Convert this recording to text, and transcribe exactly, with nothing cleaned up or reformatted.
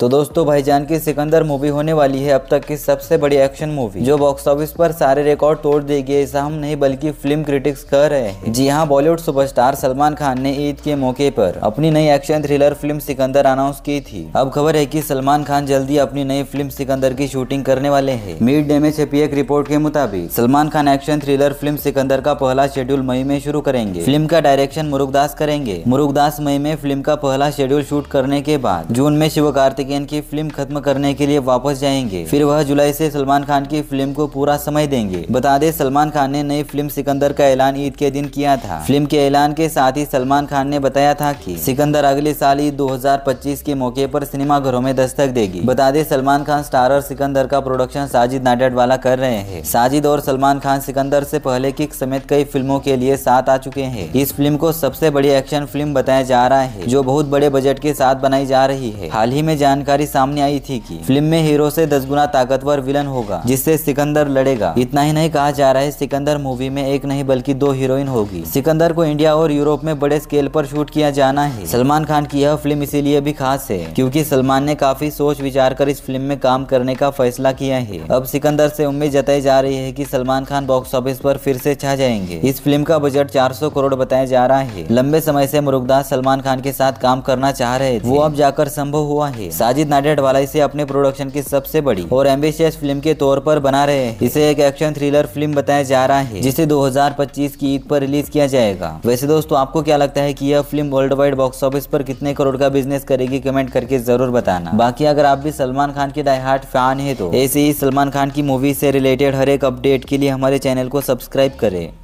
तो दोस्तों भाईजान की सिकंदर मूवी होने वाली है अब तक की सबसे बड़ी एक्शन मूवी, जो बॉक्स ऑफिस पर सारे रिकॉर्ड तोड़ देगी। ऐसा हम नहीं बल्कि फिल्म क्रिटिक्स कह रहे हैं। जी हाँ, बॉलीवुड सुपरस्टार सलमान खान ने ईद के मौके पर अपनी नई action thriller film Sikandar announce की थी। अब खबर है कि सलमान खान जल्दी अपनी नई फिल्म सिकंदर की शूटिंग करने वाले हैं। मिड डे में छपी एक रिपोर्ट के मुताबिक Salman Khan action thriller film Sikandar का पहला शेड्यूल मई में शुरू करेंगे। फिल्म का डायरेक्शन मुरुगदास करेंगे। मुरुगदास मई में फिल्म का पहला शेड्यूल शूट करने के बाद जून में शिवकार्तिकेयन की फिल्म खत्म करने के लिए वापस जाएंगे। फिर वह जुलाई से सलमान खान की फिल्म को पूरा समय देंगे। बता दें, सलमान खान ने नई फिल्म सिकंदर का ऐलान ईद के दिन किया था। फिल्म के ऐलान के साथ ही सलमान खान ने बताया था कि सिकंदर अगले साल ईद दो हज़ार पच्चीस के मौके पर सिनेमाघरों में दस्तक देगी। बता दें, सलमान खान स्टारर सिकंदर का प्रोडक्शन साजिद नाडियाडवाला कर रहे हैं। साजिद और सलमान खान सिकंदर से पहले किक समेत कई फिल्मों के लिए साथ आ चुके हैं। इस फिल्म को सबसे बड़ी एक्शन फिल्म बताया जा रहा है, जो बहुत बड़े बजट के साथ बनाई जा रही है। हाल ही में जानकारी सामने आई थी कि फिल्म में हीरो से दस गुना ताकतवर विलन होगा, जिससे सिकंदर लड़ेगा। इतना ही नहीं, कहा जा रहा है सिकंदर मूवी में एक नहीं बल्कि दो हीरोइन होगी। सिकंदर को इंडिया और यूरोप में बड़े स्केल पर शूट किया जाना है। सलमान खान की यह फिल्म इसीलिए भी खास है क्योंकि सलमान ने काफी सोच विचार कर इस फिल्म में काम करने का फैसला किया है। अब सिकंदर से उम्मीद जताई जा रही है कि सलमान खान बॉक्स ऑफिस पर फिर से छा जाएंगे। इस फिल्म का बजट चार सौ करोड़ बताया जा रहा है। लंबे समय से मुरुगदास सलमान खान के साथ काम करना चाह रहे थे, वो अब जाकर संभव हुआ है। साजिद नाडियाडवाला इसे अपने प्रोडक्शन की सबसे बड़ी और एम्बिशियस फिल्म के तौर पर बना रहे हैं। इसे एक एक्शन थ्रिलर फिल्म बताया जा रहा है, जिसे दो हज़ार पच्चीस की ईद पर रिलीज किया जाएगा। वैसे दोस्तों, आपको क्या लगता है कि यह film world wide box office पर कितने करोड़ का बिजनेस करेगी? कमेंट करके जरूर बताना। बाकी अगर आप भी सलमान खान के डाई हार्ट फैन है तो ऐसे ही सलमान खान की मूवी से रिलेटेड हर एक अपडेट के लिए हमारे चैनल को सब्सक्राइब करें।